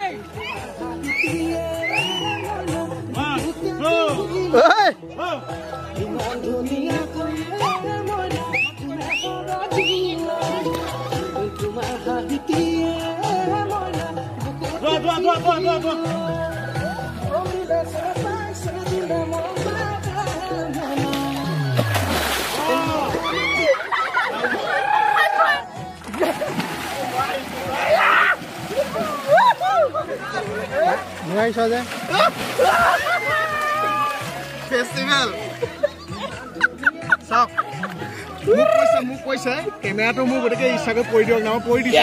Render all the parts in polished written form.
Festival. Stop. Muk koise. Camera to muk goteke isage poi diok na poi di.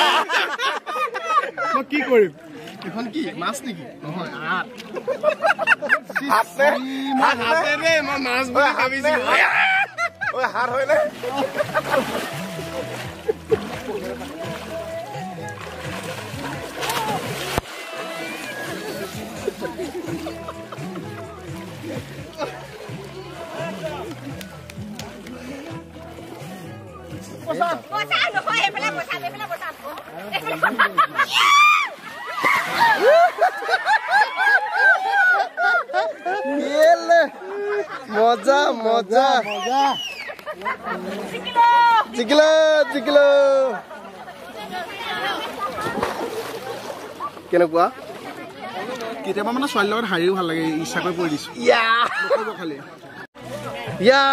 Mo ki korim? Ekhon ki mas niki? Nohoy hat. Hate re ma mas boli khabisi. Oy har hoy na. Bosan, no fue, espera, bosan. Moja. Cikilo. Kenapa? Kita mana soal lawan hari hal lagi isakai polis. Ya. Kali. Ya.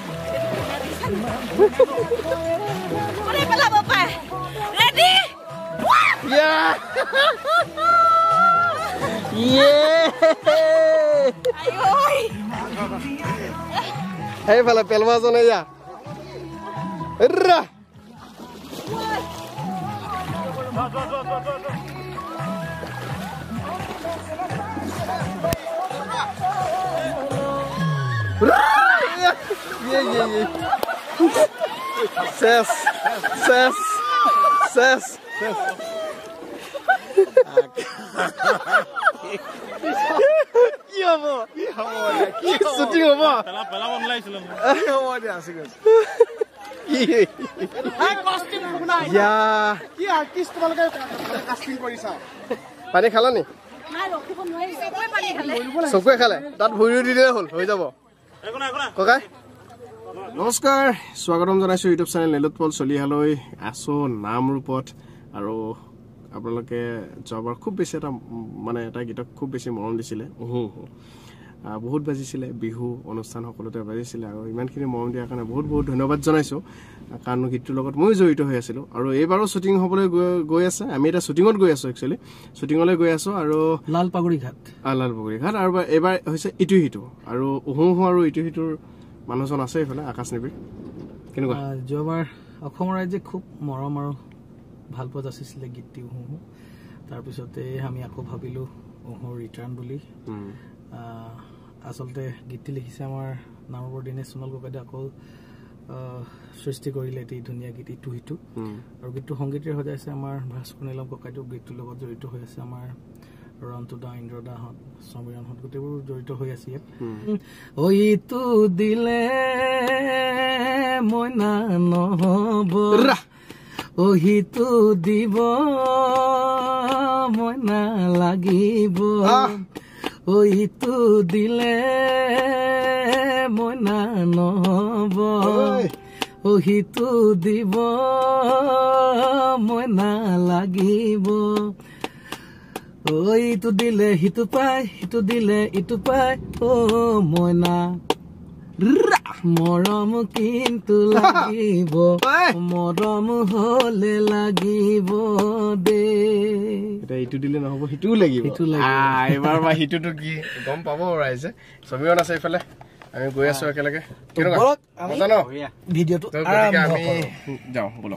Pala bapak. Ready? Yeah. Ayo. Hey, pala pelwa zone ya. Ra. Yeah. Ses. Shooting apa? Pala online film. Oh, dia asik. Ya. Ki artist তোমালোকে casting কৰিছা? পানী খালা নি? নাই ৰখিব নোৱাৰি। সবে পানী খালে। সবে খালে। তাত ভুৰি দি দিলে হ'ল, হৈ যাব। ককাই নমস্কাৰ, স্বাগতম জনাইছো ইউটিউব চেনেল নীলোৎপল চলিহালৈ আছো নাম ৰূপত আৰু আপোনালোকে জবৰ খুব বেছি এটা গীতক খুব বেছি মৰম দিছিলে বহুত বাজিছিলে বিহু অনুষ্ঠান সকলোতে বাজিছিলে আৰু ইমানখিনি মৰম দিয়াৰ কাৰণে বহুত ধন্যবাদ জনাইছো কাৰণ গীতটোৰ লগত মই জড়িত হৈ আছিলো আৰু এইবাৰো শুটিং হ'বলৈ গৈ আছে আমি এটা শুটিঙত গৈ আছো একচুয়ালি শুটিঙলৈ গৈ আছো আৰু লালপাগুৰি ঘাট আৰু এবাৰ হৈছে ইটো হিটো আৰু আৰু ইটো হিটোৰ মানুহজন আছে এফালে আকাশ নিবিৰ কেনেকুৱা যোৱাবাৰ অসম ৰাজ্যে খুব মৰম আৰু ভাল পোৱা যাচিছিলে গীতটি তাৰ পিছতে আমি আকৌ ভাবিলো ৰিটাৰ্ণ বুলি আসলতে গীতটি লিখিছে আমাৰ নামবৰ দিনেশ সোণোৱাল ককাইদেউ আকৌ সৃষ্টি কৰিলে এটি ধুনীয়া গীত ইটো হিটো আৰু গীতটো সংগীতেৰে সজাইছে আমাৰ ভাস্কৰ নীলম ককাইদেউ গীতটোৰ লগত জড়িত হৈ আছে আমাৰ ৰন্তু দা ইন্দ্ৰদাহত সমীৰণহত গোটেইবোৰ জড়িত হৈ আছে ইয়াত ইটো দিলে মই না নহব সিটো দিব মই না লাগিব ইটো দিলে মই না নহব সিটো দিব মই না লাগিব ইটো দিলে সিটো পায় সিটো দিলে ইটো পায় মইনা মৰম কিন্তু লাগিব মৰম হলে লাগিব দে এটা ইটো দিলে নহব সিটোও লাগিব এবাৰ বা সিটোটো কি গম পাব ৰাইজে সমীৰণ আছে ইফালে আমি গৈ আছো একেলগে কেনেকুৱা মজা ন ভিডিঅটো আমি যাওঁ বলক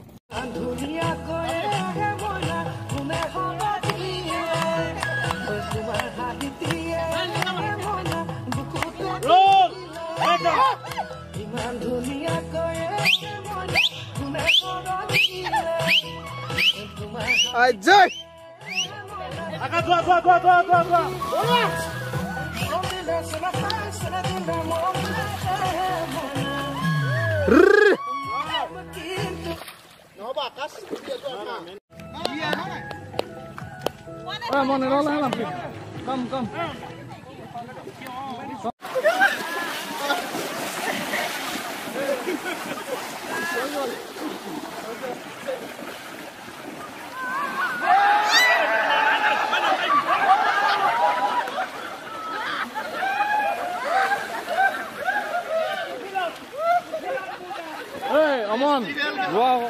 Ajay! Agak dua. Mon nó làm gì? Come. Hey, Amon. Wow.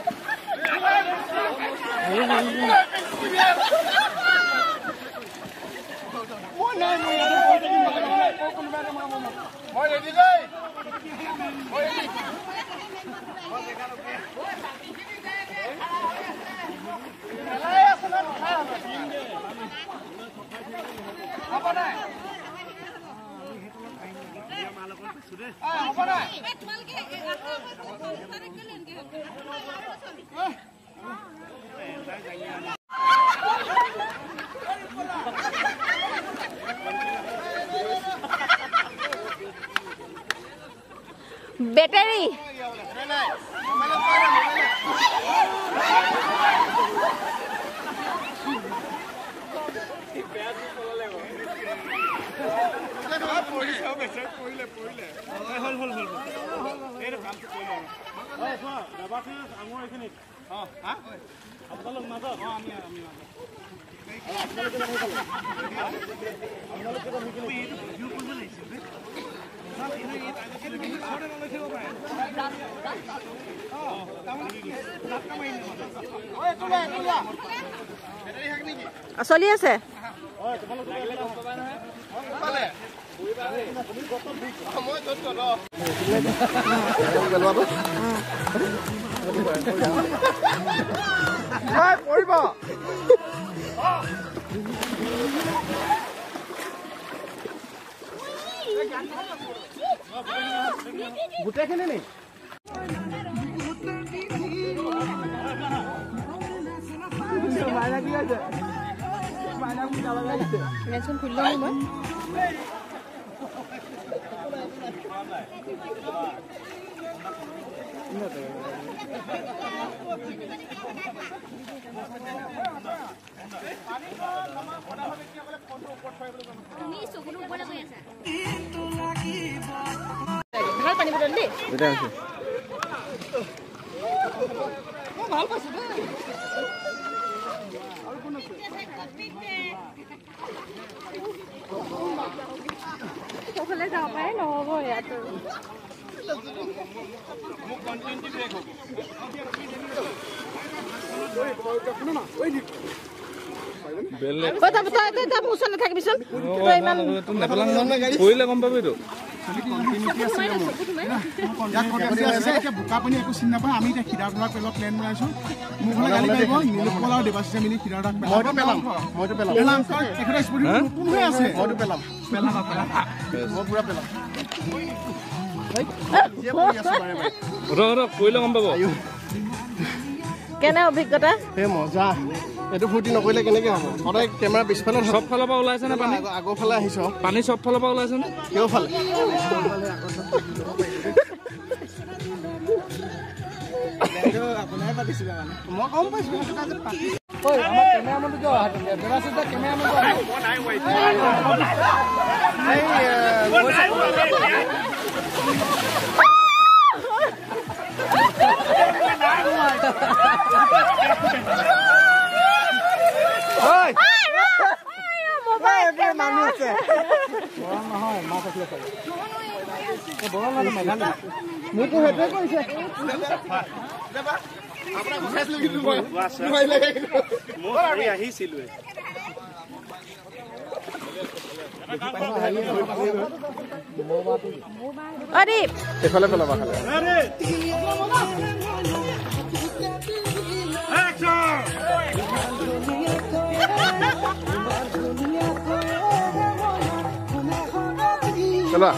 বেটারি চলি আছে গোটেইখিনি নি ভাল পানী বটল দেই ভাল পাইছো দেই আৰু কোন আছে কোফালে যাব পাৰে নহব ইয়াত মোক কন্টেন্ট ব্ৰেক হ'ব কথা বতা এটা মুছন থাকিবিচোন তই ইমান নেপেলাং কৰিলে গম পাবি তো কন্টিনিউটি আছে ইয়াত কন্টিনিউটি আছে এতিয়া বুকা পানী একো চিন নাপায় আমি এতিয়া খিৰা গুৰা পেলত প্লেন বনাইছো মোক হলে গালি পাৰিব নীলকমল আৰু দেৱাশিসে মিলি খিৰা ৰাখ মইতো পেলাম তেখেতৰ স্পৰ্টিং নতুন হৈ আছে মইতো পেলাম মই পুৰা পেলাম কৰিলে গম পাব কেনে অভিজ্ঞতা হে মজা এইটো ফূৰ্তি নকৰিলে কেনেকে হ'ব সদায় কেমেৰা পিছফালে সব ফালৰ পৰা ওলাইছে নে পানী আগৰ ফালে আহিছ পানী সব ফালৰ পৰা ওলাইছে নে কেওফালে মই গম পাইছো মানুহ আছে নহয় মাছ আছিলে বৰং মানুহ মেঘালী মোকো সেইটোৱে কৰিছে আহিছিলো এইফালে পেলাবা খালে চলা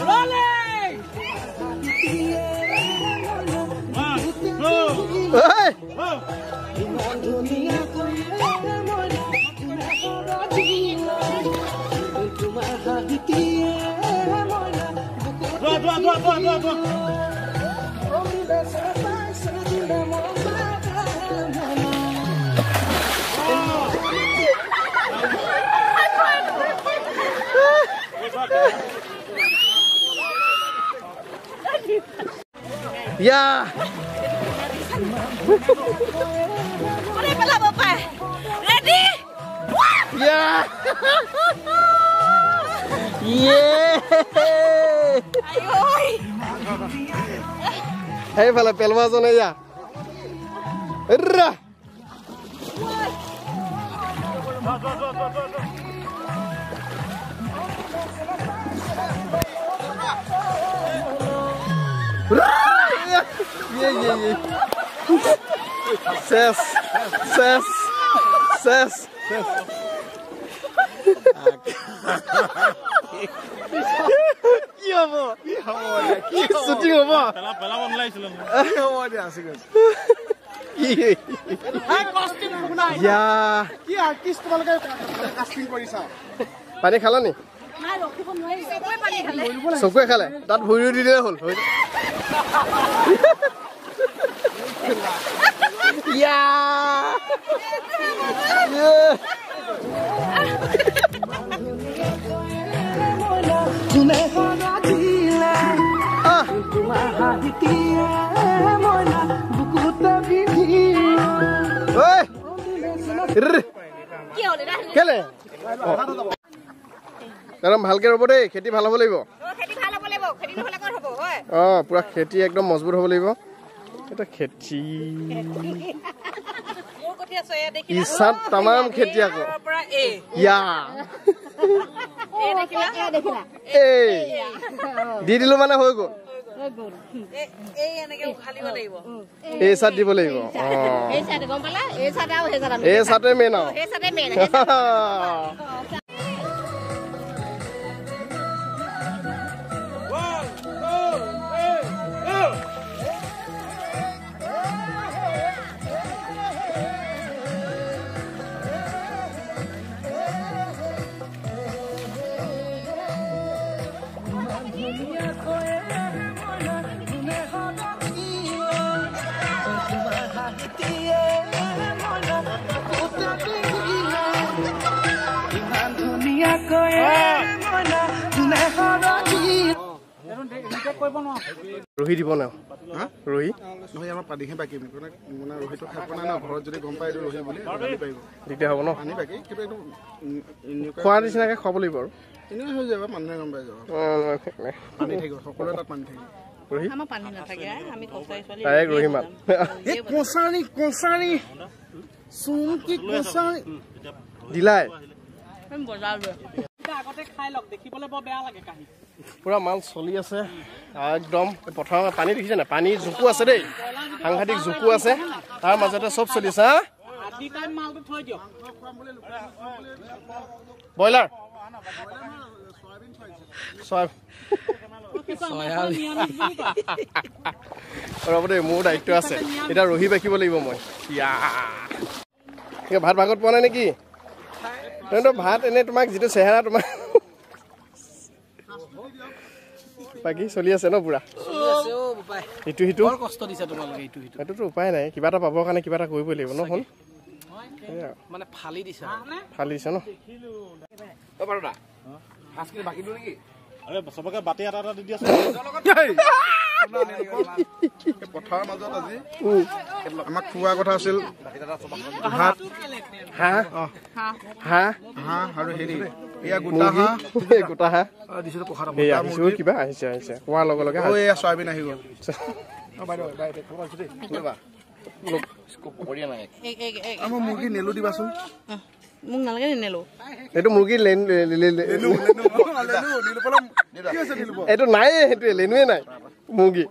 ইয়া Boleh pala bapak. Ready? ইয়া ইয়ে Ayo. সেইফালে পেলমাজনে যা ৰা Ses. কি হব শুটিং হব পেলাব নালাগিছিল পানী খালা নি Mai rokhi pun nuai. Sekoi pani khale. চকুৱে খালে তাত ভৰি দি দিলে হ'ল Ki hole da? কেলে একদম ভালকে ৰ'ব দেই খেতি ভাল হ'ব লাগিব Kheti bhala bolebo. Kheti নহলে কৰ হবো হয়? পুৰা খেতি একদম মজবুত হ'ব লাগিব এটা খেতি মোৰ কঠিয়া সয়া দেখি ইসাত তামাম খেতি আকৌ পৰা এ ইয়া এ দেখিলা এই দি দিলো মানে হৈ গ'ল এ এনেকে উখালিব লাগিব এই চাট দিব লাগিব এই সাথে গম পালা এই সাথে আৰু হে সাথে এই চাটে মেইন আৰু হে সাথে মেন ৰহি দিব ন ৰহি নহয় আমাৰ পানীহে বাকী মানে ৰহিটো খাই পোৱা নাই ন ঘৰত যদি গম পাই এইটো ৰহি বুলি পানী পাৰিব দিগদাৰ হ'ব ন পানী বাকী কিন্তু এইটো খোৱাৰ নিচিনাকৈ খুৱাব লাগিব আৰু এনেই হৈ যাব মানুহে গম পাই যাব পানী থাকিব সকলোৱে তাত পানী থাকিব ৰহি আমাৰ পানী নাথাকে আমি কষ্টাই ছোৱালী ডাইৰেক্ট ৰহি মাল কঁচাৰী চুমকি কঁচাৰী দিলাই আমি বজাৰ লৈ আগতে খাই লওক দেখিবলৈ বৰ বেয়া লাগে কাহি পুৰা মাল চলি আছে একদম পথাৰৰ পানী দেখিছে নাই পানী জোকো আছে দেই সাংঘাতিক জোকো আছে তাৰ মাজতে চব চলি আছে হা আদি টাইম মালটো থৈ দিয়ক ব্ৰইলাৰ ৰ'ব দেই মোৰ দায়িত্ব আছে এতিয়া ৰহি বাকিব লাগিব মই ভাত ভাগত পোৱা নাই নেকি ভাত এনেই তোমাক যিটো চেহেৰা তোমাক বাকী চলি আছে ন পুৰা ইটো সিটো কষ্ট দিছে তোমালোকে ইটো সেইটোতো উপায় নাই কিবা এটা পাবৰ কাৰণে কিবা এটা কৰিবই লাগিব ন শুন মানে ফালি দিছে ফালি দিছে ন চবকে বাতি এটা দি দিয়া পথাৰৰ মাজত আজি আমাক খোৱা কথা আছিল ভাত হাঁহ আৰু হেৰি এয়া গোটা হাঁহ গোটা হাঁহ কিবা আহিছে কোৱাৰ লগে লগে এয়া চয়াবিন আহি গ'ল মই মুৰ্গী নেলো দিবাচোন মোক নালাগে নেলো এইটো মুৰ্গী এইটো নাই সেইটোৱে লেনুৱে নাই মুৰ্গী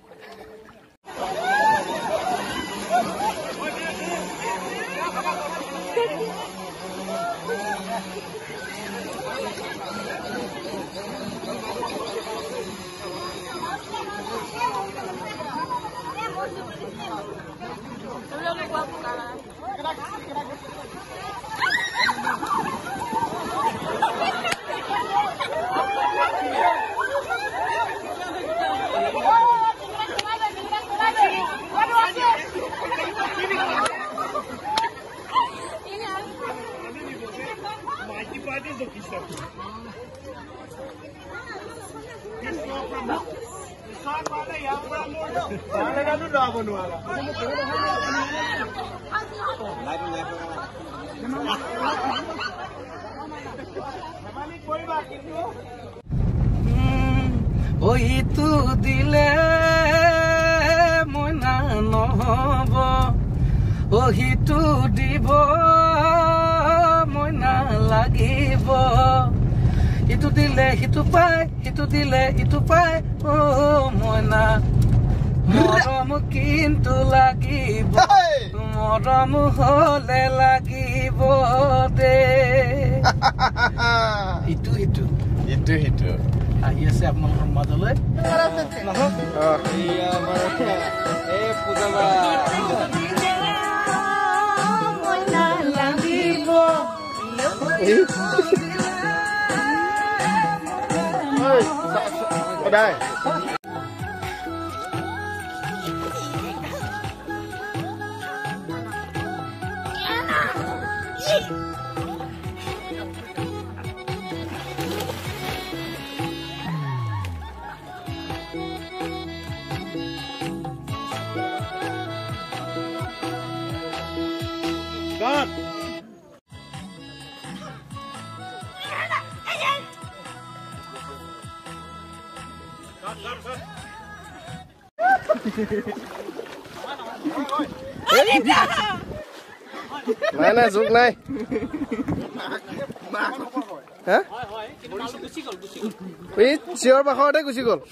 ইটো দিলে মই নহব সিটো দিব মই নালাগিব ইটো দিলে সিটো পায় সিটো দিলে ইটো পায় মইনা মৰম কিন্তু লাগিব মৰম হলে লাগিব দে ইটো ইটো ইটো সিটো আহি আছে আপোনালোকৰ মাজলৈ đây Cut. নাই নাই জোক নাই চিঞৰ বাখৰতে গুচি গ'ল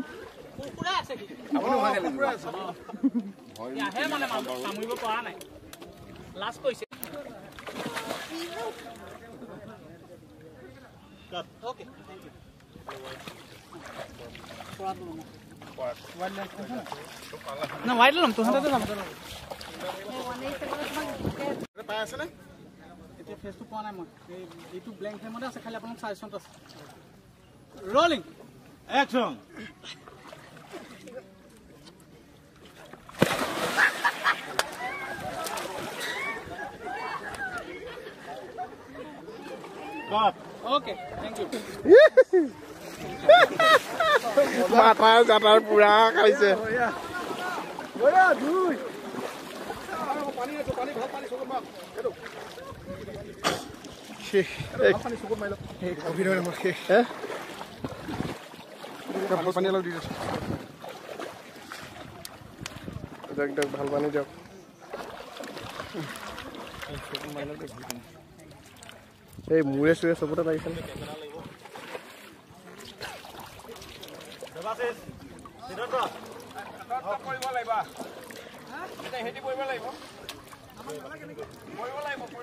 না হোৱাইট ল'ম তোহঁতে যাম পাই আছে নে এতিয়া ফেচটো পোৱা নাই মই এইটো ব্লেংক ফ্ৰেমতে আছে খালি আপোনাক চাইজত আছে rolling Action. Cut. Okay thank you মাথা জাটাৰ পুৰা খাইছে ভাল পানী দিয়ক এই মূৰে চুৰে চবতে লাগিছে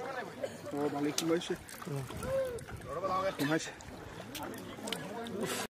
মালিক